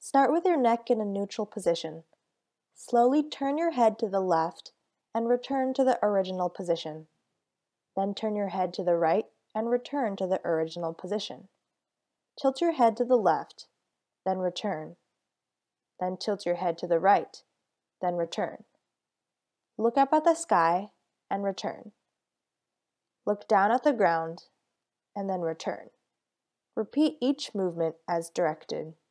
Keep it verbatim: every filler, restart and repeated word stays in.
Start with your neck in a neutral position. Slowly turn your head to the left and return to the original position. Then turn your head to the right and return to the original position. Tilt your head to the left, then return. Then tilt your head to the right, then return. Look up at the sky and return. Look down at the ground and then return. Repeat each movement as directed.